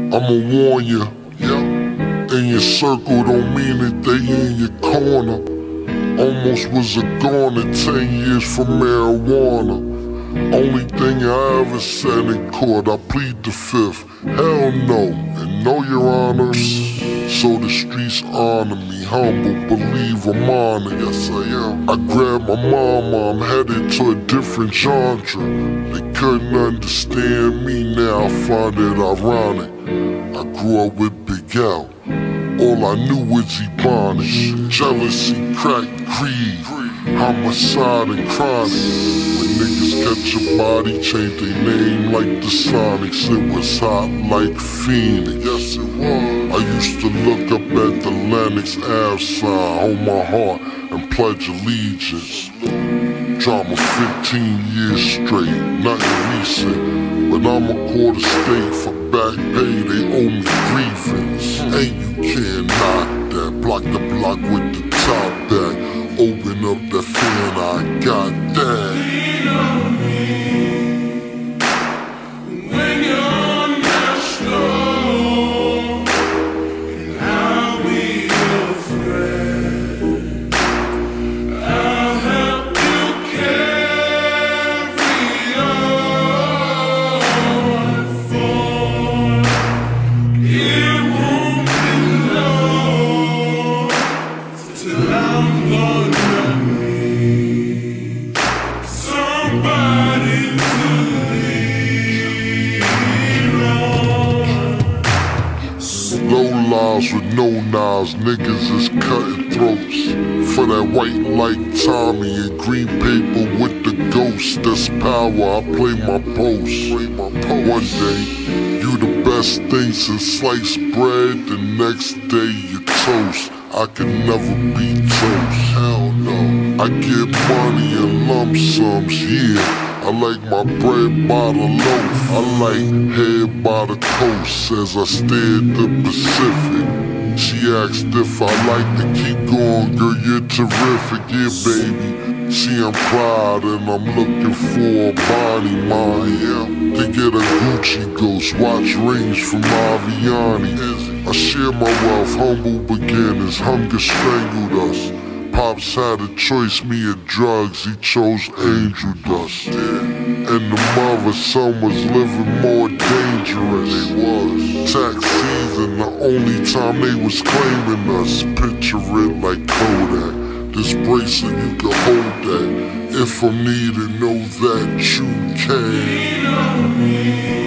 I'ma warn you, in your circle don't mean that they in your corner. Almost was a goner 10 years from marijuana. Only thing I ever said in court, I plead the fifth. Hell no, and no, your honors. So the streets honor me, humble, believe I'm honored, yes I am. I grabbed my mama, I'm headed to a different genre. They couldn't understand me, now I find it ironic. I grew up with Big L, all I knew was Ebonics. Jealousy, crack, greed, homicide and chronic. When niggas catch a body, change their name like the Sonics. It was hot like Phoenix, yes it was. I used to look up at the Lennox Ave sign, hold my heart and pledge allegiance. Drama 15 years straight, nothing recent, but I'm a quarter state for back pay, they owe me grievance. And you can't knock that, block the block with the top back. Open up the fan, I got that. When you're messed up, and I'll be your friend, I'll help you carry on for it won't be long till I'm gonna need somebody to lean on. Low lives with no knives, niggas is cutting throats. For that white like Tommy and green paper with the ghost, that's power, I play my post. One day, you the best thing since sliced bread, the next day you toast. I can never be toast, hell no. I get money in lump sums, yeah. I like my bread by the loaf, I like head by the coast as I stared the Pacific. She asked if I like to keep going, girl, you're terrific, yeah baby. See, I'm proud and I'm looking for a body mine, yeah. To get a Gucci ghost, watch rings from Aviani. I share my wealth, humble beginners, hunger strangled us. Pops had a choice, me or drugs, he chose angel dust. And the mother son was living more dangerous. They was. Tax season, the only time they was claiming us. Picture it like Kodak. This bracelet, you can hold that. If I'm needed, know that you can.